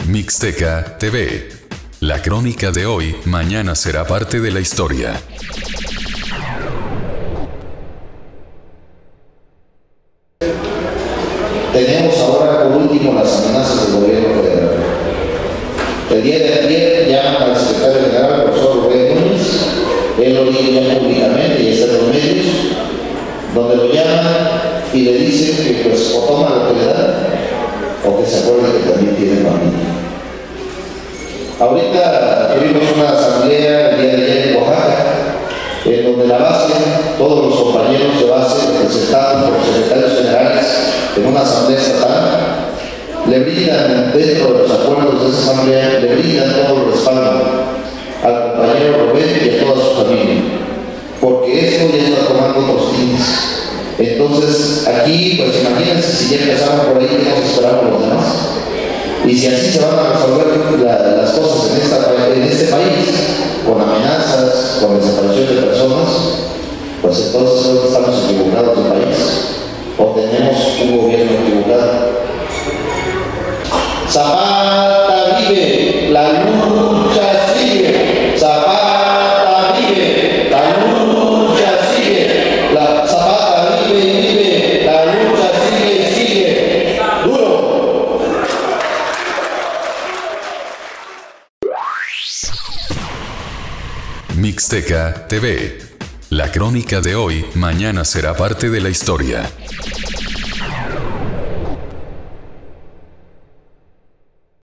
Mixteca TV. La crónica de hoy, mañana será parte de la historia. Tenemos ahora por último las amenazas del gobierno federal. El día de ayer llaman al secretario general, el profesor Rubén Núñez, él lo dijo ya públicamente y está en los medios, donde lo llaman y le dicen que pues o toma lo que le dan o que se acuerde que también tiene familia. Ahorita tuvimos una asamblea el día de ayer en Oaxaca, en donde la base, todos los compañeros de base representados por los secretarios generales en una asamblea estatal, le brindan dentro de los acuerdos de esa asamblea, le brindan todo el respaldo al compañero Rubén y a toda su familia, porque esto ya está tomando otros tintes. Entonces aquí, pues imagínense si ya empezaron por ahí, ¿qué nos esperamos los demás? Y si así se van a resolver las cosas en este país, con amenazas, con desaparición de personas, pues entonces estamos equivocados del país, o tenemos un gobierno equivocado. Zapata vive, la lucha sigue. Zapata vive, la lucha sigue. Zapata vive, la lucha sigue. Duro. Mixteca TV. La crónica de hoy, mañana será parte de la historia.